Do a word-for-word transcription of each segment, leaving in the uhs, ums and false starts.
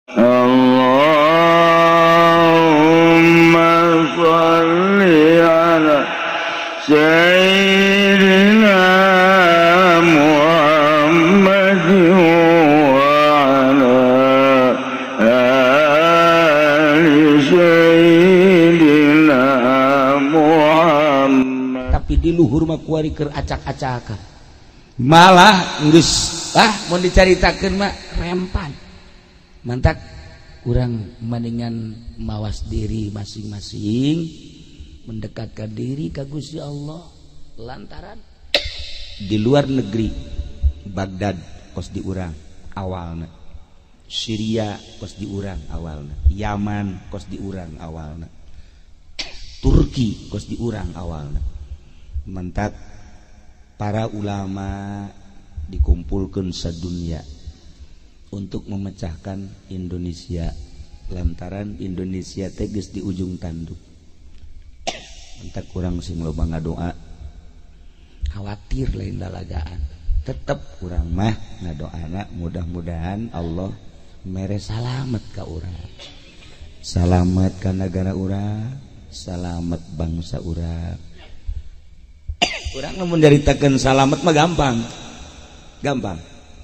Allahumma sholli ala sayyidina Muhammad wa ala ali sayyidina Muhammad. Tapi di luhur mah kuari keur acak-acakan, malah geus ah mau dicaritakeun mah rempan. Mantak kurang mendingan mawas diri masing-masing, mendekatkan diri ka Gusti Allah. Lantaran di luar negeri Baghdad kos diurang awalna, Syria kos diurang awalna, Yaman kos diurang awalna, Turki kos diurang awalna. Mantak para ulama dikumpulkan sadunya untuk memecahkan Indonesia, lantaran Indonesia tegas di ujung tanduk. Entah kurang sing loba ngadoa, khawatir lain dalagaan, tetap kurang mah ngadoana mudah-mudahan Allah mere salamet ka urang, salamet ka negara urang, salamet bangsa urang. Urang lamun nyaritakeun salamet mah gampang, gampang.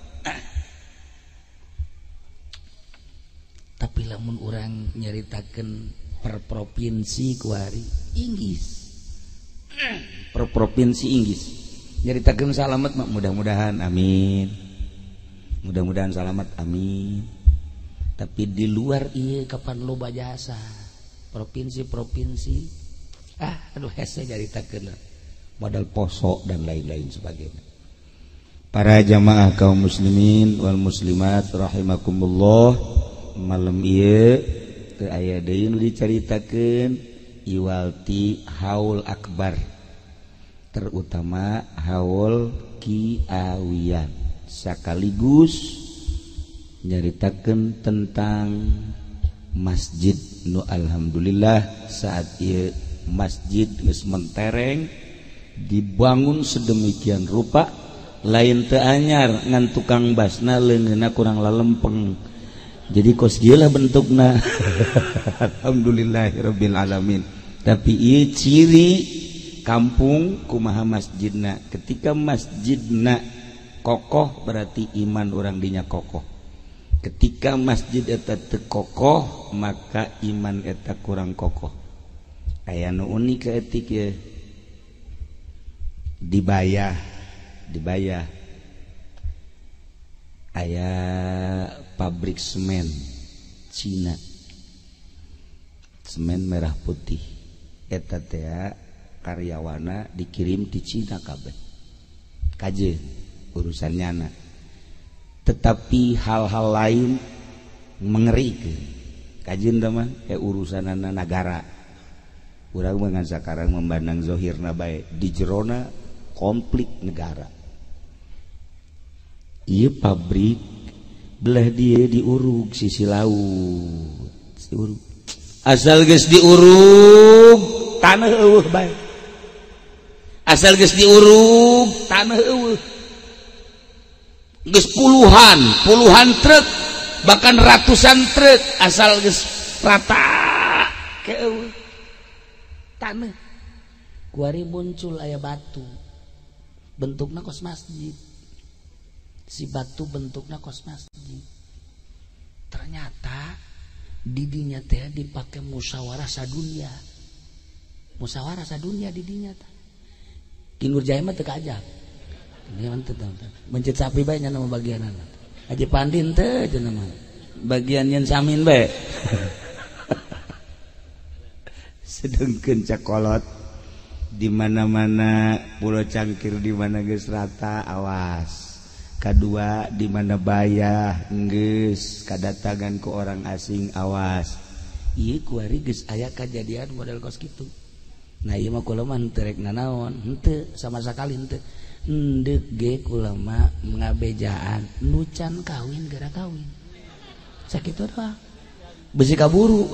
Tapi lamun orang nyaritakeun per provinsi kuari Inggris, per provinsi Inggris nyaritakeun salamet mak mudah-mudahan amin, mudah-mudahan salamet amin. Tapi di luar ieu kapan loba jasa provinsi-provinsi ah aduh hese nyaritakeun modal poso dan lain-lain sebagainya. Para jamaah kaum muslimin wal muslimat rahimakumullah, malam ieu teu aya deui nu dicaritakeun iwalti haul akbar, terutama haul kiawian, sakaligus nyaritakeun tentang masjid nu alhamdulillah saat ieu masjid geus mentereng dibangun sedemikian rupa, lain teu anyar ngan tukang basna leungeunna kurang lalempeng. Jadi kos gila bentukna alhamdulillahirabbil alamin. Tapi ieu ciri kampung kumaha masjidna. Ketika masjidna kokoh berarti iman orang dinya kokoh. Ketika masjid eta teu kokoh maka iman eta kurang kokoh. Aya nu unik etik ye. Dibayah, dibayah. Aya pabrik semen Cina, semen merah putih, eta teh karyawana dikirim di Cina kabeh, kaje urusannya na. Tetapi hal-hal lain mengerikan, kajeun mah eh urusanana negara. Urang mah sakarang membandang zohirna bae, di jerona konflik negara. Iya pabrik belah dia diurug sisi laut, diurug. Asal geus diurug tanah eueuh bae. Asal geus diurug tanah eueuh. Geus puluhan, puluhan truk, bahkan ratusan truk asal geus rata ke eueuh tanah. Kuari muncul aya batu. Bentukna kos masjid. Si batu bentuknya kos masjid. Ternyata didinya teh dipakai musyawarah sadunia, musyawarah sadunia didinya teh. Kinur Jaya mah teu kaajab. Ini mantep teh. Mencet sapi bae nya nama bagianana. Haji Pandin teh cenah mah. Bagian yen samin bae. Sedengkeun cakolot di mana-mana pulau cangkir di mana geus rata awas. Kedua di mana bayah geus kadatangan ke orang asing awas. Ieu kuari geus aya kejadian model kos kitu. Nah ieu mah kula mah teu rek nanaon, henteu sama sakali henteu. Endeuh ge kula mah ngabejaan nu can kawin gara kawin. Sakitu doang. Besi kaburu.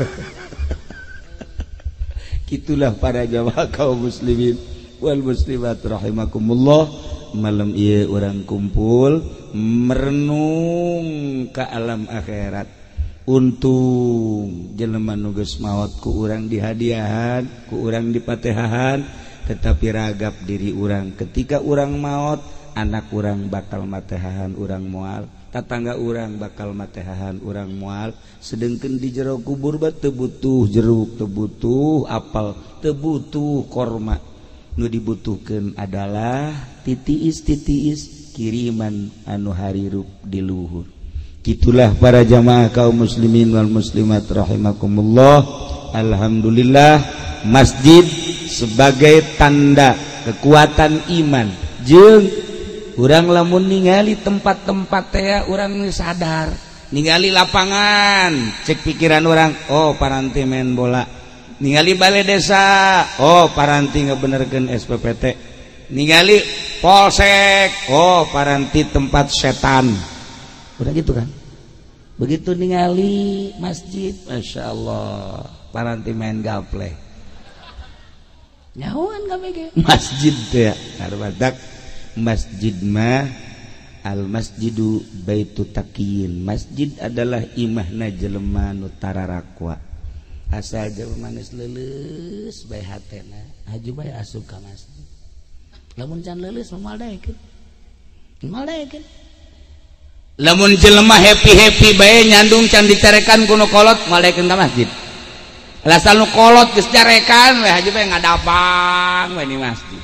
Kitulah para jamaah kaum muslimin wal muslimat rahimakumullah. Malam ieu urang kumpul merenung ka alam akhirat. untung jelema nu geus maot ku urang dihadiahan, ku urang dipatehahan, tetapi ragap diri urang ketika urang maot, anak urang bakal matehahan urang moal, tatangga urang bakal matehahan urang moal, sedengkeun di jero kubur ba teu butuh jeruk, teu butuh apel, teu butuh korma. Nu dibutuhkeun adalah titiis-titiis kiriman anu harirup di luhur. Itulah para jamaah kaum muslimin wal muslimat rahimakumullah. Alhamdulillah masjid sebagai tanda kekuatan iman. Jeung urang lamun ningali tempat-tempat teh urang sadar, ningali lapangan cek pikiran orang, oh paranti main bola. Ningali balai desa, oh paranti ngabenerkeun S P P T. Ningali polsek, oh paranti tempat setan. Udah gitu kan. Begitu ningali masjid, masya Allah, paranti main gaple. Nyahuan kami ge. Masjid teh, karbadak masjid mah al masjidu baitu taqiyin. Masjid adalah imahna jelema nu tararakwa. Asal jelema geus leuleus bae hatena, haju bae asup ka masjid. Lamun can leuleus moal daekeun. Moal daekeun. Lamun jelema happy-happy bae nyandung can dicarekan kuno kolot malaikeun ka masjid. Lasal nu kolot geus carekan we haji bae ngadapang we di masjid.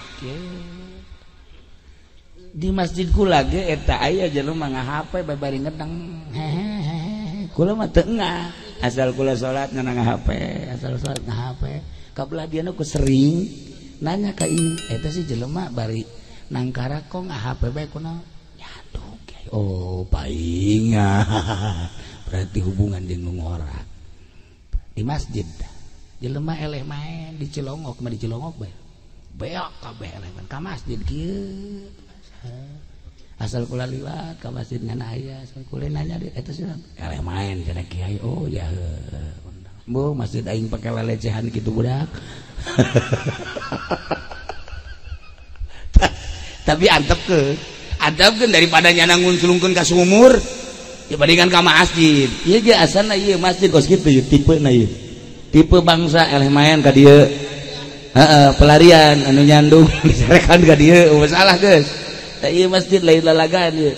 Di masjid kula ge eta aya jelema ngahape bae bari ngedeng. Kula mah teu engah. Asal kula salat ngan ngahape, asal salat ngahape. Kabelah dieu ku sering nanya ka ieu, eta si jelema bari nangkara kok ngahape bae kunaon? Oh paingan berarti hubungan jeung ngora di masjid jelema eleh main di Cilongok mah di Cilongok bae beok kabeh eleh main ka masjid kieu asal kula liwat ka masjid ngan aya asal kula nanya eta sih eleh main cenah kiai oh ya bu masjid aing pake lelecehan kitu budak tapi antep ke adabkeun daripada nyana ngunculungkeun ka sumur dibandingkan ka masjid. Ieu ge asalna ieu masjid kos kitu ieu tipena ieu. Tipe bangsa eleh main ka dieu. Heeh, pelarian anu nyandung disarekan ka dieu, oh salah geus. Da ieu masjid lain lalagaan ieu.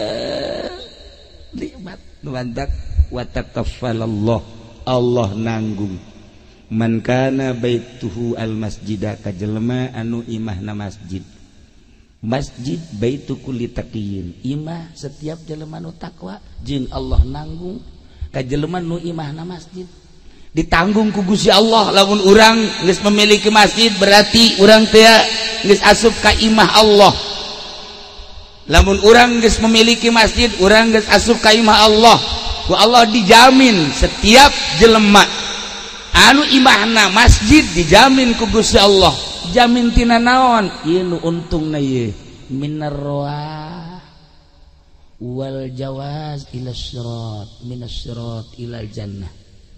Nikmat nu mantak wa takaffalallah. Allah nanggung. Man kana baituhu al masjida ka jelema anu imahna masjid. Masjid baitu kulli taqiyin, imah setiap jelema nu takwa jeung Allah nanggung ka jelema nu imahna masjid. Ditanggung ku Gusti Allah. Lamun urang geus memiliki masjid berarti urang teh geus asup ka imah Allah. Lamun urang geus memiliki masjid, urang geus asup ka imah Allah. Ku Allah dijamin setiap jelema anu imahna masjid dijamin ku Gusti Allah. Jamin tina naon? Ieu nu untungna ieu minar roah wal jawaz ila sirat minas sirat ilal jannah.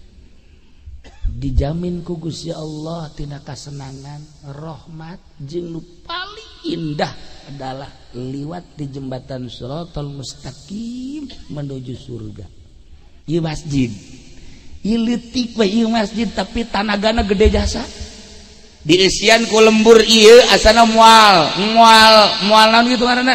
Dijamin ku Gusti Allah tina kasenangan, rahmat jeung nu paling indah adalah liwat di jembatan Shiratal Mustaqim menuju surga. Ieu masjid. Ieu leutik we ieu masjid tapi tanagana gede jasa. Diisian ku lembur ieu asana moal moal moal naon gitu ngaranna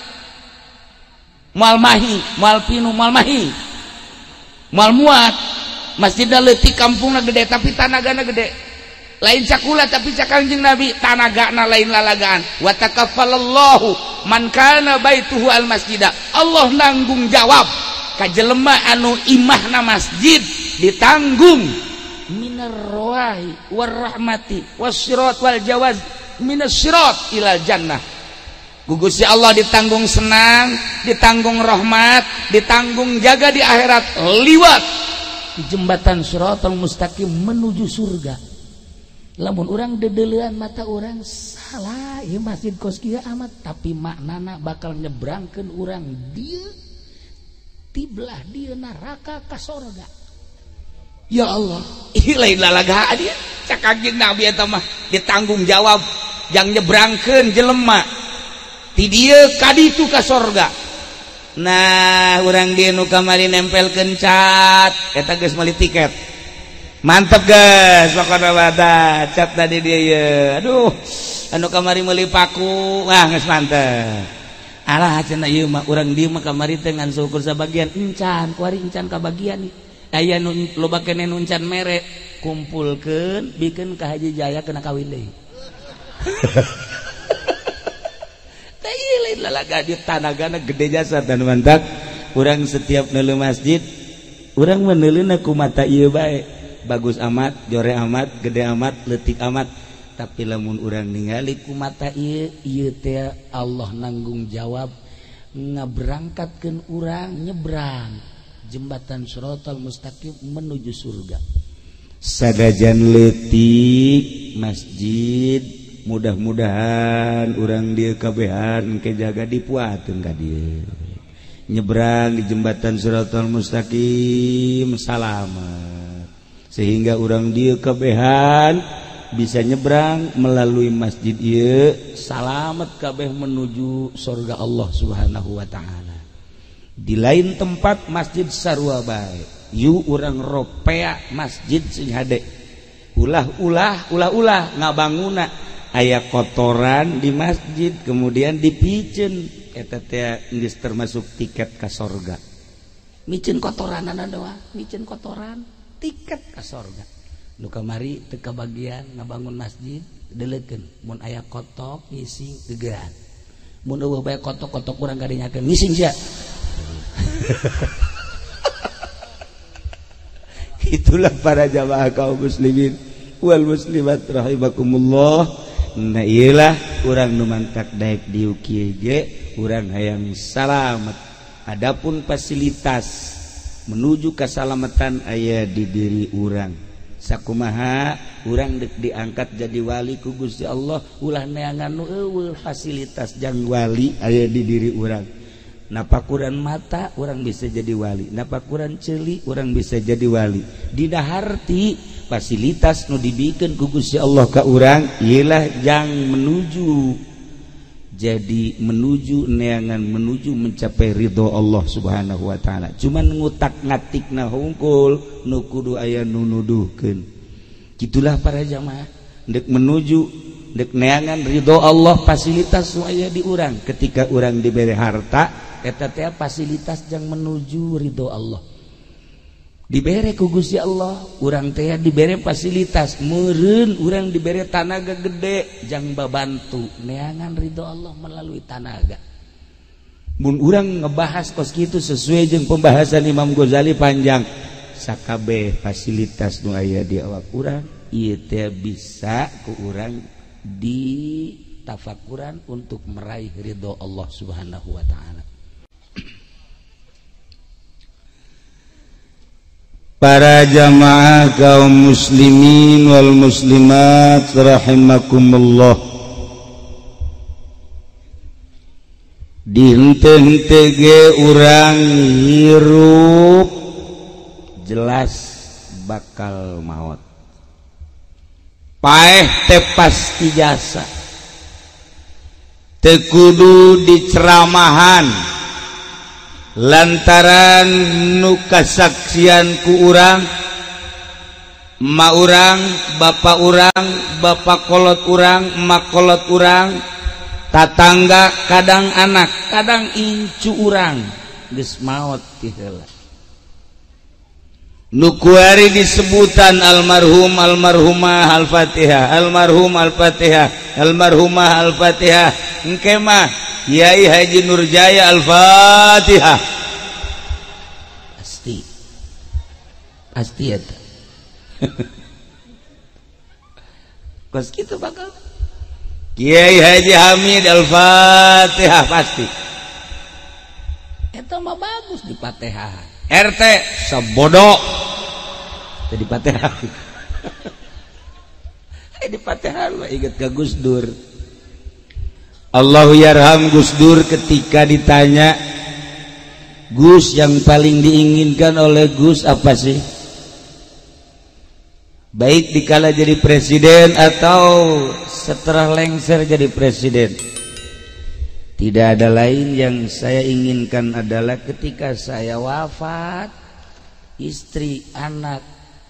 moal mahi moal pinu moal mahi moal muat. Masjidna leutik kampungna gede tapi tanagana gede lain cakula tapi cak Kangjeng Nabi tanagana lain lalagaan. Wa takaffalallahu man kana baituhu al masjida. Allah nanggung jawab ka jelema anu imahna masjid ditanggung minar rawahi war rahmati wasyirat wal jawaz minas syirat ilal jannah. Gugusi Allah ditanggung senang, ditanggung rahmat, ditanggung jaga di akhirat liwat di jembatan Shiratal Mustaqim menuju surga. Lamun urang dedeleuan mata urang salah ieu masjid kos kieu amat tapi maknana bakal nyebrangkeun urang dieu tiblah dieu neraka ka surga. Ya Allah, ini lain lalagaan dia. Cak Kangjeng Nabi eta mah ditanggung jawab yang nyebrangkeun jelema ti dieu ka ditu ka surga. Nah urang di nu kamari nempelkeun cat eta geus meuli tiket mantep guys pokokna bada cat tadi dia ya aduh anu kamari meuli paku wah geus mantep alah cenah ieu mah urang dieu mah kamari teh ngan syukur sabagian encan kuari encan kabagian aya nu loba keneh nu encan mere kumpulkeun bikeun ka Haji Jaya kena kawin deui teh ieu lain lalaga di tanagana gede jasa tan mantap urang setiap neuleuh masjid urang mah neuleuhna ku mata ieu bae bagus amat, jore amat, gede amat, leutik amat. Tapi lamun urang ningali ku mata ieu, ieu teh Allah nanggung jawab ngaberangkatkeun urang nyebrang jembatan Shiratal Mustaqim menuju surga. Sadajan leutik masjid, mudah-mudahan urang dieu kabehan ke jaga dipuateun ka dieu. Nyebrang di jembatan Shiratal Mustaqim salamet. Sehingga orang dia kabehan bisa nyebrang melalui masjid ieu salamet kabeh menuju surga Allah Subhanahu wa taala. Di lain tempat masjid sarua bae. Yu urang ropea masjid sing hade. Ulah-ulah ulah-ulah ngabanguna aya kotoran di masjid kemudian dipiceun eta teh geus termasuk tiket ka surga. Miceun kotoranana doang, miceun kotoran tiket ka surga. Nu kamari teu kabagian ngabangun masjid deulekeun mun aya kotok ngising gegean. Mun eueuh bae kotok-kotok urang gadenyakeun ngising sia. Itulah para jamaah kaum muslimin wal muslimat rahimakumullah. Nah iyalah urang nu mantak daek dieu kieu ge urang hayang salamet. Adapun fasilitas menuju keselamatan aya di diri urang sakumaha urang dek diangkat jadi wali ku Gusti Allah ulah neangan nu eueuh fasilitas jang wali aya di diri urang napakuran mata urang bisa jadi wali napakuran ceuli urang bisa jadi wali dina harti fasilitas nu dibikeun ku Gusti Allah ka urang ialah jang menuju jadi menuju neangan menuju mencapai ridho Allah Subhanahu wa taala. Cuman ngutak ngatikna hungkul nu kudu aya nu nuduhkeun. Kitulah para jamaah dek menuju dek neangan ridho Allah fasilitas nu aya di urang. Ketika urang diberi harta eta teh fasilitas jang menuju ridho Allah. Dibere ku Gusti Allah, urang teh dibere fasilitas, meureun urang dibere tanaga gede, jang babantu neangan ridho Allah melalui tanaga. Mun urang ngebahas kos kitu sesuai jeung pembahasan Imam Ghazali panjang, sakabeh fasilitas nu aya di awak urang ieu teh bisa ku urang ditafakuran untuk meraih ridho Allah Subhanahu wa taala. Para jamaah kaum muslimin wal muslimat rahimakumullah. Di henteu-henteu ge urang hirup jelas bakal maot. Paeh teh pasti jasa. Teu kudu diceramahan lantaran nu kasaksian ku urang ma urang bapak urang bapak kolot urang mak kolot urang tatangga kadang anak kadang incu urang geus maot ti heula nu kuari disebutan almarhum almarhumah al-Fatihah almarhum al-Fatihah almarhumah al-Fatihah engke mah Kiai Haji Nurjaya Al-Fatihah pasti pasti eta kos kitu bakal Kiai Haji Hamid Al-Fatihah pasti eta mah bagus di Fatihah R T sebodoh jadi Fatihah di Fatihah mah inget ka Gus Dur Allahu yarham Gus Dur ketika ditanya Gus yang paling diinginkan oleh Gus apa sih? Baik dikala jadi presiden atau setelah lengser jadi presiden. Tidak ada lain yang saya inginkan adalah ketika saya wafat, istri, anak,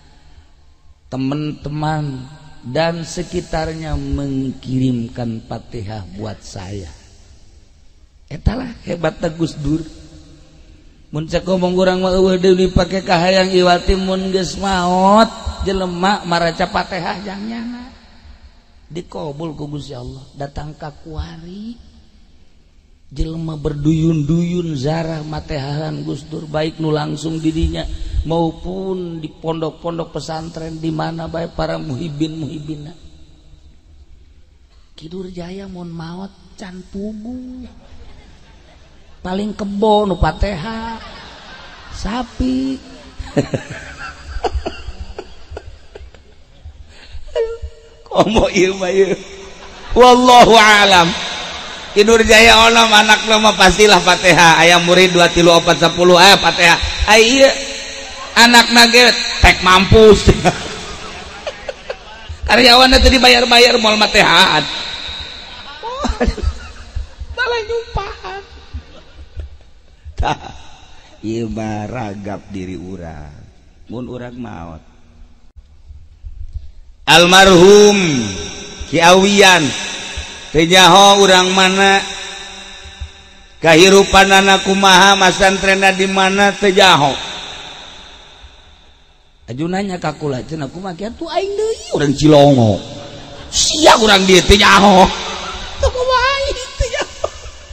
teman-teman dan sekitarnya mengirimkan Fatihah buat saya. Etalah hebatna Gus Dur. Mun cek ngomong urang mah eueuh deui dipake ka hayang iwati mun geus maot jelema maraca Fatihah jangan dikabul ku Gusti Allah. Datang ka kuari jelema berduyun-duyun zarah matehahan Gus Dur, baik nu langsung dirinya maupun di pondok-pondok pesantren di mana baik para muhibin-muhibina. Kidur Jaya mun maot can pugu. Paling kebo nu Fatihah sapi. Komo ieu mah ieu. Wallahu alam. Ki Nurjaya onom anak mah pastilah Fatihah. Aya murid dua tilu opat sepuluh aya Fatihah. Ai ieu anakna ge tek mampus. Karyawanna teh dibayar-bayar moal Fatihah. Malah nyumpahan. Tah ieu mah ragap diri urang. Mun urang maot. Almarhum Ki Awiyan teu nyaho urang mana kahirupanana kumaha masantrenna di mana teu nyaho. Ajunanya ka kula cenah kumaha kieu tu aing deui urang Cilongo. Sia urang dieu teu nyaho. Teu kumaha aing teu nyaho.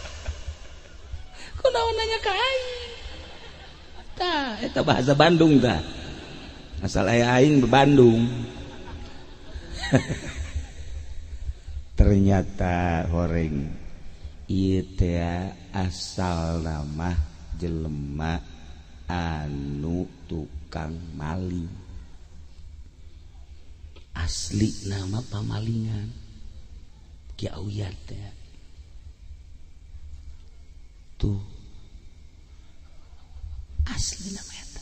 Kunaon nanya ka aing? Tah eta bahasa Bandung tah. Asal aya aing be Bandung. Ternyata horeng ieu teh asal nama jelema anu tukang maling. Asli nama pamalingan Ki Awiyan teh. Tuh asli nama eta.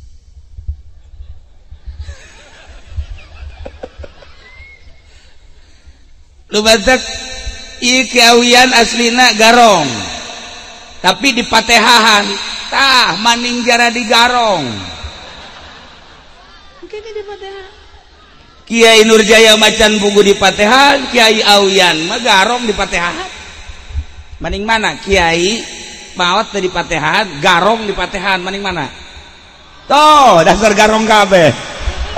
Lu batak ieu Ki Awiyan aslina Garong. Tapi di Patehahan tah maninggara di Garong. Mungkin di Patehahan. Kiai Nurjaya macan buku di Patehahan, Kiai Awiyan mah Garong di Patehahan. Maning mana? Kiai maot di Patehahan, Garong di Patehahan, maning mana? Toh, dasar Garong kabeh.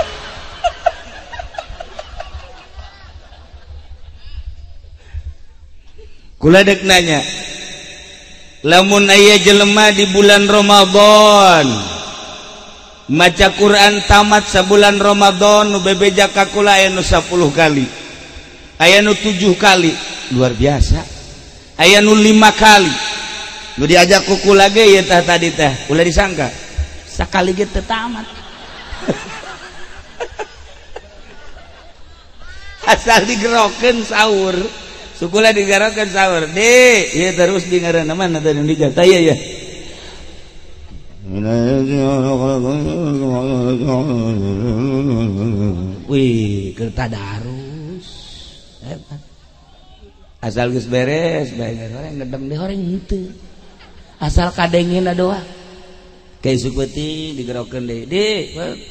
Kula dek nanya, lamun aya jelema di bulan Ramadan maca Quran tamat sabulan Ramadan nu bebeja ka kula aya nu sepuluh kali, aya nu tujuh kali, luar biasa. Aya nu lima kali, nu diajak ku kula ge ieu tah tadi teh, kula disangka sakali ge teu tamat. Asal digerokeun sahur. Sukula digarapkan sahur deh, ya terus di ngaranna mana tadi di jata ya ya. Wih, kertadarus. Asal geus beres, bae orang ngedeng deh orang henteu. Asal kadengina doang. Kayak supeuting digerokeun deui. Deh.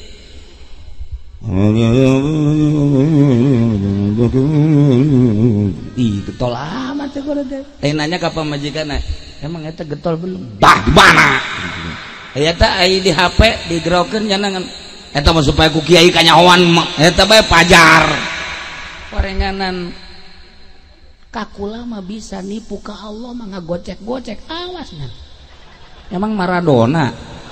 Ih, getol amat ya kore teh. Teh nanya ka pamajikanna, emang eta getol belum? Bah, di mana? Eta aya di H P digerokeun nyanangan. Eta mah supaya ku kiai kanyahoan eta bae pajar. Korenganan kakula mah bisa nipu ka Allah mah ngagocek-gocek awasna. Emang Maradona.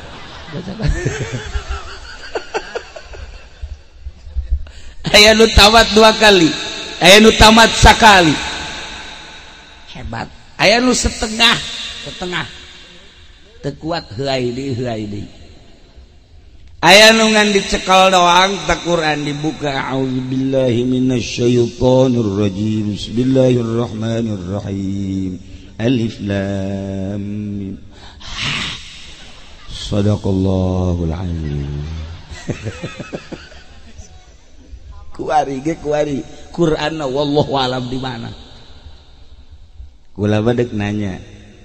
Aya nu tamat dua kali, aya nu tamat sakali. Hebat. Aya nu setengah, setengah. Teu kuat heuai deui, heuai deui. Aya nu ngan dicekal doang ta Quran dibuka a'udzubillahi minasyaitonir rajim. Bismillahirrahmanirrahim. Alif lam mim. Shadaqallahul azim. Kuari ge kuari Qur'anna wallahu alam di mana. kula badek nanya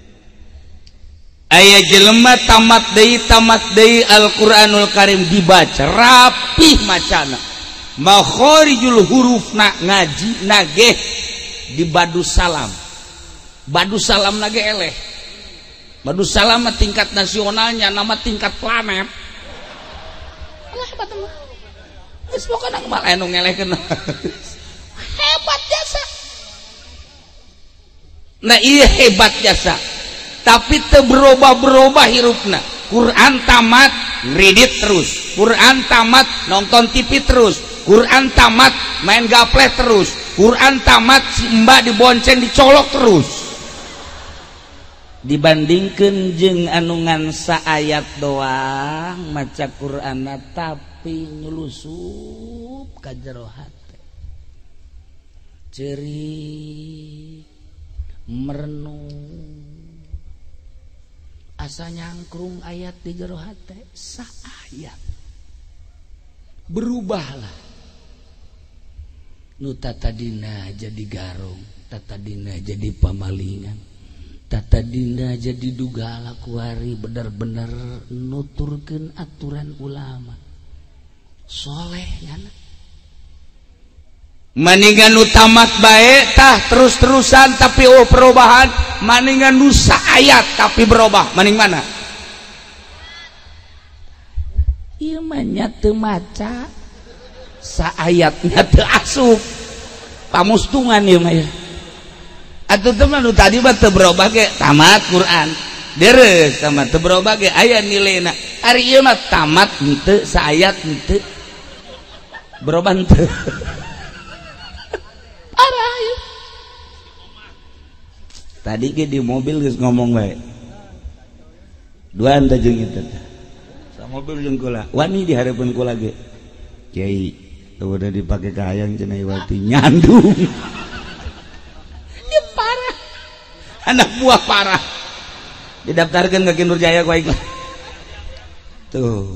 aya jelema tamat deui tamat deui Al-Qur'anul Karim dibaca rapih macana makharijul hurufna ngaji nageh di Badus Salam. Badus Salam nage eleh. Badus Salam mah tingkat nasionalnya nama tingkat planet. Alah hebat mah. Geus pokona malah anu ngelehkeun. Hebat jasa. Nah iya hebat jasa. Tapi teu berubah-berubah hirupna. Quran tamat ngredit terus. Quran tamat nonton T V terus. Quran tamat main gapleh terus. Quran tamat si mbak dibonceng dicolok terus. Dibandingkeun jeung anu ngansa ayat doang maca Quran tapi nyulusup ka jero hate. Ceurik merenung asa nyangkrung ayat di jero hate sa ayat. Berubahlah. Nu tatadina jadi garong, tatadina jadi pamalingan, tatadina jadi dugala kuari bener-bener nuturkeun aturan ulama soleh ya maningan nu tamat bae tah terus-terusan tapi oh perubahan maningan nu saayat tapi berubah maning mana ieu mah nya teu maca saayatnya teu asup pamustungan ieu mah ya atuh teman nu tadi mah teu berubah ge tamat Quran deres tamat teu berubah ge aya nileuna ari ieu mah tamat henteu saayat henteu berubah henteu parah ieu tadi ge di mobil geus ngomong bae duaan teh jeung itu sa mobil jeung kula wani di hareupeun kula ge Kiai udah dipakai kayang cenah iwati nyandung ya parah anak buah parah didaftarkan ke Kinur Jaya ku aing tuh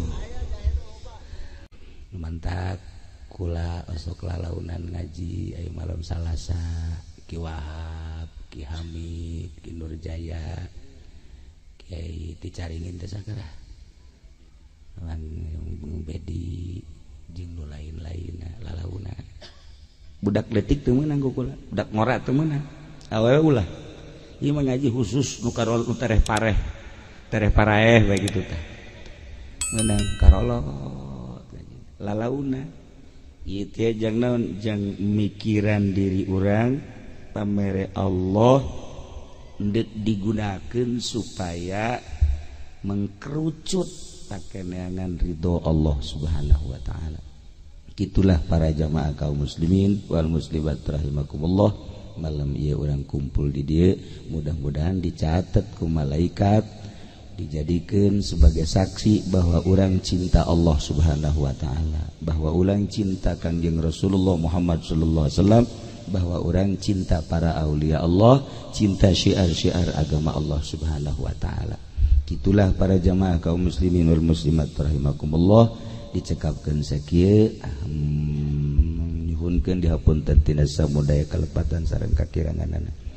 mantap kula osok lalaunan ngaji aya malam Salasa Ki Wahab Ki Hamid Ki Nur Jaya Kiai dicaringin teh sakeurah lawan Bedi jeung nu lain-lain lalauna budak letik teu meunang ku kula budak ngora teu meunang awewe ulah ieu mah ngaji khusus nu karol nu tereh pareh tereh paraeh bae kitu teh meunang karolot lalauna ieu teh jang naon jang mikiran diri urang pamere Allah ndek digunakeun supaya mengkerucut pakeneangan ridho Allah Subhanahu wa taala. Itulah para jamaah kaum muslimin wal muslimat rahimakumullah malam ieu urang kumpul di dieu mudah-mudahan dicatat ku malaikat dijadikeun sebagai saksi bahwa urang cinta Allah Subhanahu wa taala, bahwa urang cinta Kanjeng Rasulullah Muhammad sallallahu alaihi wasallam, bahwa urang cinta para aulia Allah, cinta syiar-syiar agama Allah Subhanahu wa taala. Itulah para jamaah kaum muslimin wal muslimat rahimakumullah dicekapkeun sakieu nyuhunkeun dihapunten tina samudaya kalepatan sareng kakiranganana.